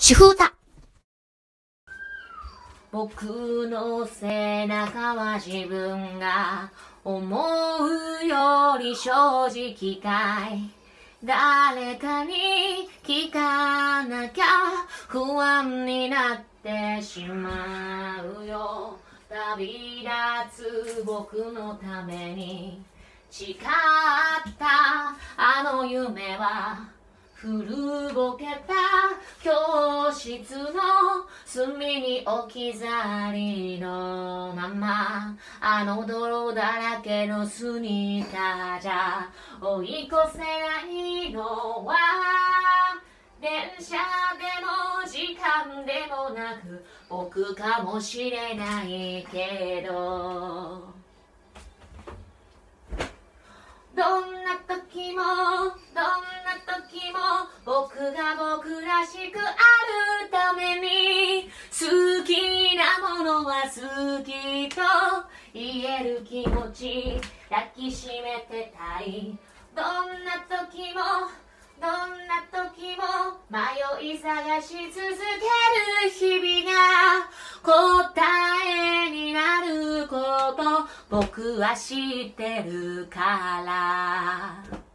主婦だ。 僕の背中は自分が思うより正直かい。誰かに聞かなきゃ不安になってしまうよ。旅立つ僕のために誓ったあの夢は古ぼけた教室の隅に置き去りのまま、あの泥だらけのスニーカーじゃ追い越せないのは電車でも時間でもなく僕かもしれないけど、どんな時も僕が僕らしくあるために好きなものは好きと言える気持ち抱きしめてたい。どんな時も迷い探し続ける日々が答えになること僕は知ってるから。